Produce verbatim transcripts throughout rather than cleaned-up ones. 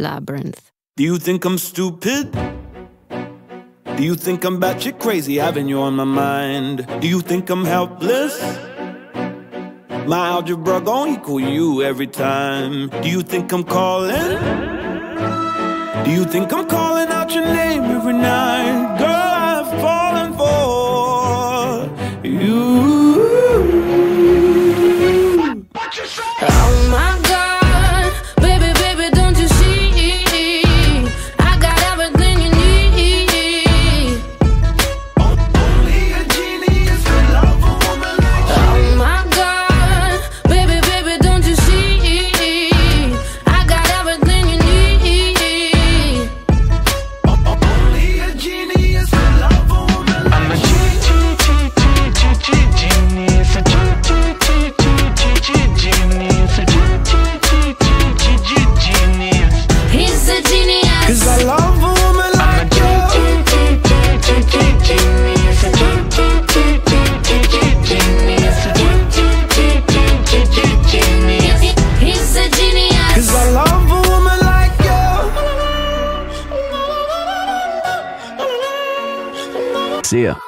Labrinth. Do you think I'm stupid? Do you think I'm batshit crazy, having you on my mind? Do you think I'm helpless? My algebra gon' equal you every time. Do you think I'm calling? Do you think I'm calling out your name every night? Girl, I've fallen for you. What you say? Oh my God, baby, baby, don't you see? I got everything you need. Only a genius could love a woman like you. Oh my God, baby, baby, don't you see? I got everything you need. Only a genius could love a woman like you. Genius, a genius, a genius. He's a genius. 'Cause I love a woman like you. Genius, a genius. He's a genius. 'Cause I love a woman like you. See ya.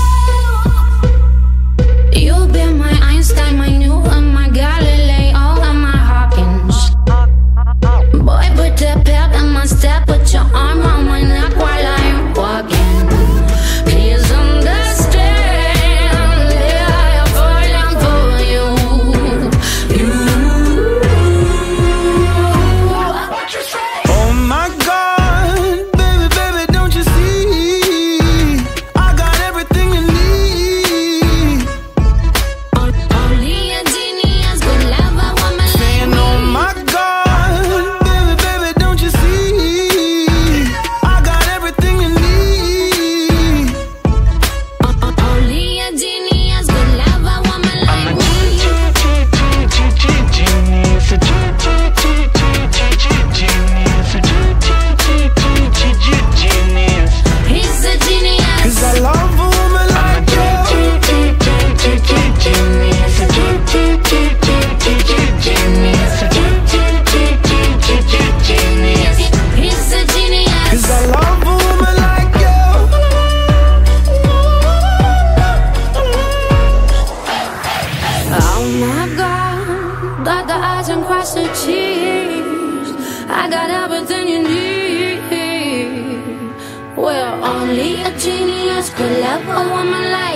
You've been my Einstein, my Newton, my Galileo, and my Hawkins. Boy, put that pep in my step, put your arm on my neck while I'm walking. Please understand, yeah, I'm falling for you. You. What you say? Oh my God, baby, baby, don't you see? I got everything you need. Only a genius could love a woman like Saying, me. oh my God, baby, baby, don't you see? I got everything you need. Only a genius could love a woman like me. Genius, a genius. He's a genius. 'Cause I love a woman like you. Genius, a genius. He's a genius. 'Cause I love a woman like you. Oh my God, dot the I's and cross the T's. I got everything you need. Well, only a genius could love a woman like